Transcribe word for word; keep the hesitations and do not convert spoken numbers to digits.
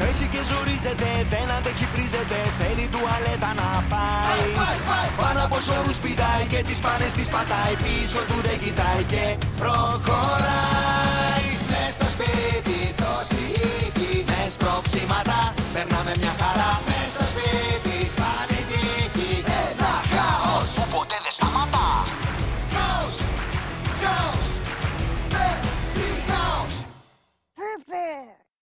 Τρέχει και ζορίζεται, δεν αντέχει, βρίζεται. Θέλει τουαλέτα να πάει. Πάνω από σωρούς πηδάει και τις πάνες τις πατάει. Πίσω του δεν κοιτάει και προχωράει.